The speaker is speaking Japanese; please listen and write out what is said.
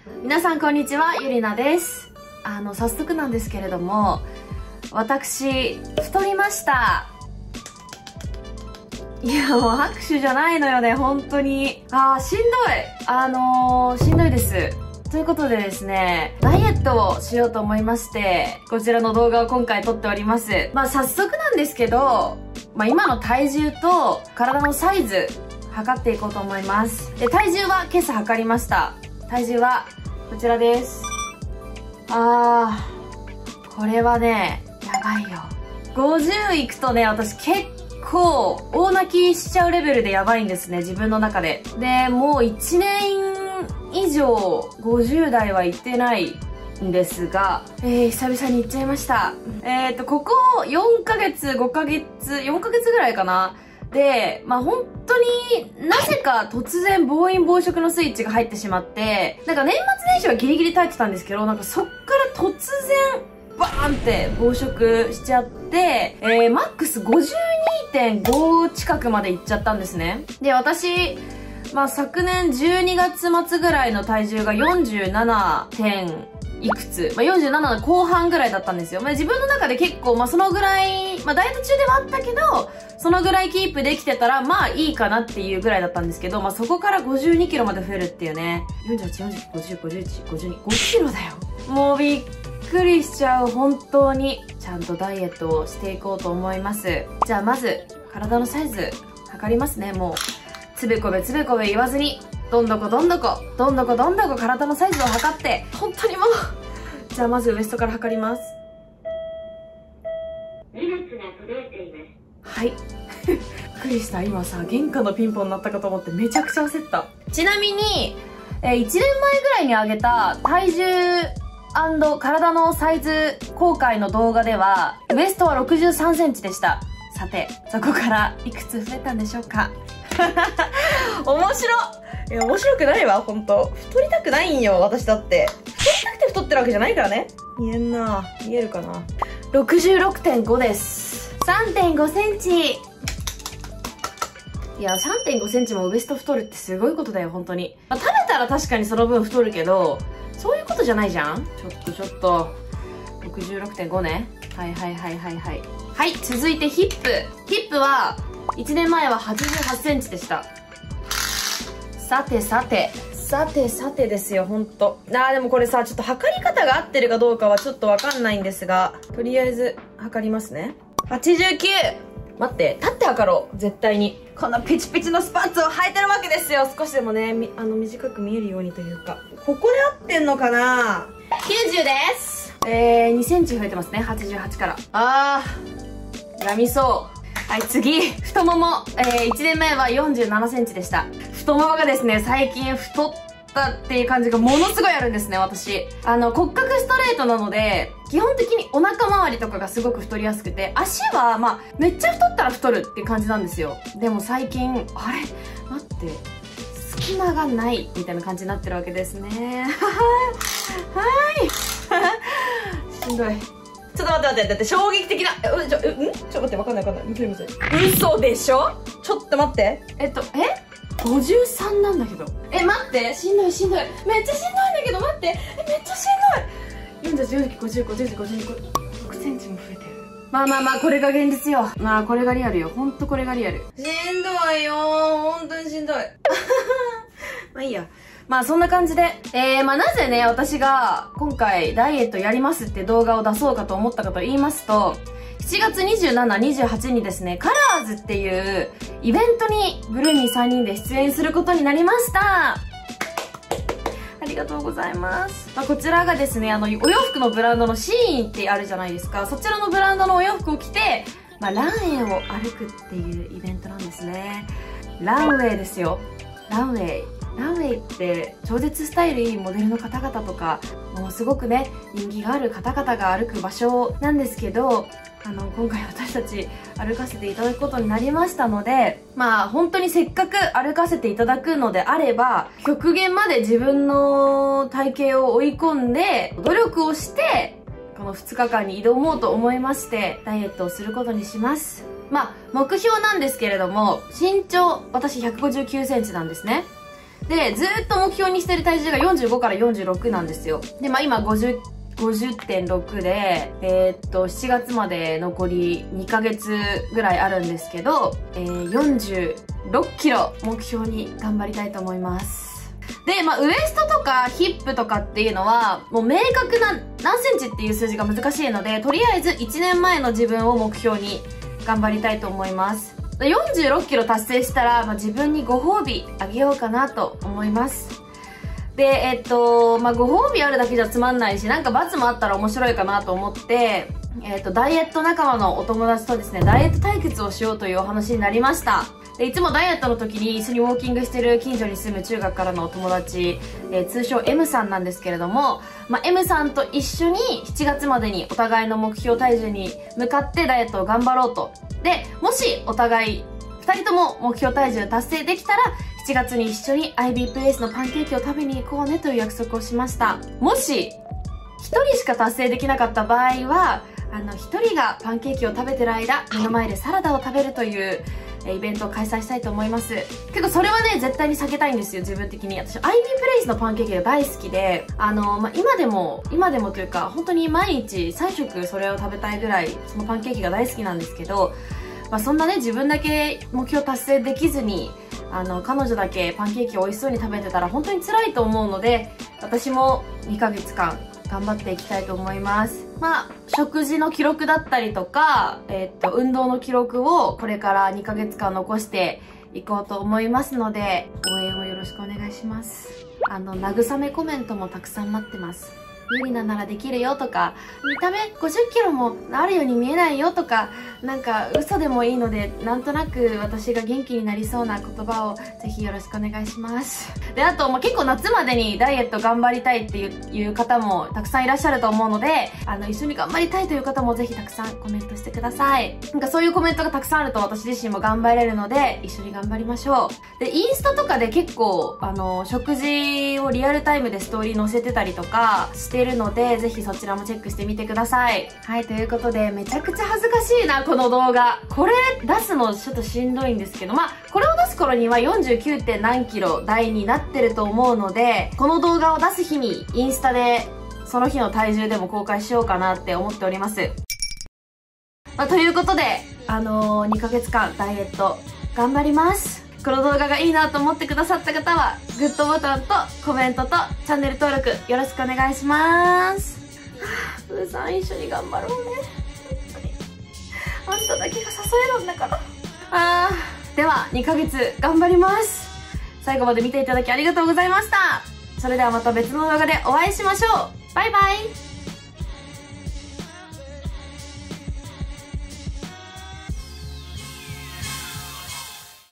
皆さんこんにちは、ゆりなです。早速なんですけれども、私太りました。いや、もう拍手じゃないのよね、本当に。しんどい。しんどいです。ということでですね、ダイエットをしようと思いまして、こちらの動画を今回撮っております。早速なんですけど、今の体重と体のサイズ、測っていこうと思います。で、体重は今朝測りました。体重は、こちらです。これはね、やばいよ。50いくとね、私結構、大泣きしちゃうレベルでやばいんですね、自分の中で。で、もう1年以上、50代は行ってないんですが、久々に行っちゃいました。ここ4ヶ月、5ヶ月、4ヶ月ぐらいかな。で、本当になぜか突然暴飲暴食のスイッチが入ってしまって、年末年始はギリギリ耐えてたんですけど、そっから突然、バーンって暴食しちゃって、マックス 52.5 近くまでいっちゃったんですね。で、私、昨年12月末ぐらいの体重が 47. いくつ、47の後半ぐらいだったんですよ。自分の中で結構、そのぐらい、ダイエット中ではあったけど、そのぐらいキープできてたら、いいかなっていうぐらいだったんですけど、そこから52キロまで増えるっていうね。48、40、50、51、52、5キロだよ。もうびっくりしちゃう、本当に。ちゃんとダイエットをしていこうと思います。じゃあまず、体のサイズ、測りますね、もう。つべこべつべこべ言わずに、どんどこ体のサイズを測って、本当にもう。じゃあまずウエストから測ります。 荷物が届いています。 はい。びっくりした。今さ、玄関のピンポン鳴ったかと思ってめちゃくちゃ焦った。ちなみに、1年前ぐらいに上げた体重&体のサイズ公開の動画では、ウエストは63センチでした。さて、そこからいくつ増えたんでしょうか。面白いや、面白くないわ、ほんと。太りたくないんよ、私だって。太りたくて太ってるわけじゃないからね。見えんな。見えるかな。66.5 です。3.5 センチ。いや、3.5 センチもウエスト太るってすごいことだよ、本当に。食べたら確かにその分太るけど、そういうことじゃないじゃん。ちょっと。66.5 ね。はい。はい、続いてヒップ。ヒップは、1年前は88センチでした。さてですよ、ほんと。でもこれさ、ちょっと測り方が合ってるかどうかはちょっとわかんないんですが、とりあえず測りますね。89! 待って、立って測ろう、絶対に。このピチピチのスパッツを履いてるわけですよ。少しでもね、短く見えるようにというか。ここで合ってんのかな？ 90 です。2センチ増えてますね、88から。やみそう。はい、次、太もも。1年前は47センチでした。太ももがですね、最近太ったっていう感じがものすごいあるんですね、私。骨格ストレートなので、基本的にお腹周りとかがすごく太りやすくて、足はめっちゃ太ったら太るっていう感じなんですよ。でも最近、待って、隙間がないみたいな感じになってるわけですね。はい。しんどい。ちょっと待って、だって衝撃的な、ちょっと待って、わかんない。見てみません。嘘でしょ？ちょっと待って。53なんだけど。待って、しんどい。めっちゃしんどいんだけど、待って。めっちゃしんどい。48、49、50、52、6センチも増えてる。これが現実よ。これがリアルよ。ほんとこれがリアル。しんどいよー。ほんとにしんどい。いいや。そんな感じで。なぜね、私が今回ダイエットやりますって動画を出そうかと思ったかと言いますと、7月27、28にですね、カラーズっていうイベントにブルーニー3人で出演することになりました。ありがとうございます。こちらがですね、お洋服のブランドのシーンってあるじゃないですか。そちらのブランドのお洋服を着て、ランウェイを歩くっていうイベントなんですね。ランウェイですよ。ランウェイって超絶スタイルいいモデルの方々とか、もうすごくね、人気がある方々が歩く場所なんですけど、今回私たち歩かせていただくことになりましたので、本当にせっかく歩かせていただくのであれば、極限まで自分の体型を追い込んで、努力をして、この2日間に挑もうと思いまして、ダイエットをすることにします。目標なんですけれども、身長、私159センチなんですね。 で、ずーっと目標にしてる体重が45から46なんですよ。で、まあ今50.6 で、7月まで残り2ヶ月ぐらいあるんですけど、46キロ目標に頑張りたいと思います。で、まあ、ウエストとかヒップとかっていうのは、もう明確な何センチっていう数字が難しいので、とりあえず1年前の自分を目標に頑張りたいと思います。46キロ達成したら、まあ、自分にご褒美あげようかなと思います。で、まあ、ご褒美あるだけじゃつまんないし、なんか罰もあったら面白いかなと思って、ダイエット仲間のお友達とですね、ダイエット対決をしようというお話になりました。で、いつもダイエットの時に一緒にウォーキングしてる近所に住む中学からのお友達、通称 M さんなんですけれども、まあ、M さんと一緒に7月までにお互いの目標体重に向かってダイエットを頑張ろうと。で、もしお互い2人とも目標体重達成できたら、7月に一緒に IB プレイスのパンケーキを食べに行こうねという約束をしました。もし、1人しか達成できなかった場合は、1人がパンケーキを食べてる間、目の前でサラダを食べるというイベントを開催したいと思います。結構それはね、絶対に避けたいんですよ、自分的に。私、IB プレイスのパンケーキが大好きで、まあ、今でもというか、本当に毎日3食それを食べたいぐらい、そのパンケーキが大好きなんですけど、まあ、そんなね、自分だけ目標達成できずに、彼女だけパンケーキを美味しそうに食べてたら本当に辛いと思うので、私も2ヶ月間頑張っていきたいと思います。まあ、食事の記録だったりとか、運動の記録をこれから2ヶ月間残していこうと思いますので、応援をよろしくお願いします。慰めコメントもたくさん待ってます。無理なんならできるよとか、見た目50キロもあるように見えないよとか、なんか嘘でもいいので、なんとなく私が元気になりそうな言葉をぜひよろしくお願いします。で、あと、まあ、結構夏までにダイエット頑張りたいっていう方もたくさんいらっしゃると思うので、一緒に頑張りたいという方もぜひたくさんコメントしてください。なんかそういうコメントがたくさんあると私自身も頑張れるので、一緒に頑張りましょう。で、インスタとかで結構、食事をリアルタイムでストーリー載せてたりとかしてるので、ぜひそちらもチェックしてみてください。はい、ということで、めちゃくちゃ恥ずかしいな、この動画。これ出すのちょっとしんどいんですけど、まあ、これを出す頃には 49. 点何キロ台になってると思うので、この動画を出す日にインスタでその日の体重でも公開しようかなって思っております。まあ、ということで、2ヶ月間ダイエット頑張ります。この動画がいいなと思ってくださった方は、グッドボタンとコメントとチャンネル登録よろしくお願いします。プーさん一緒に頑張ろうね。あんただけが支えるんだから。では2ヶ月頑張ります。最後まで見ていただきありがとうございました。それではまた別の動画でお会いしましょう。バイバイ。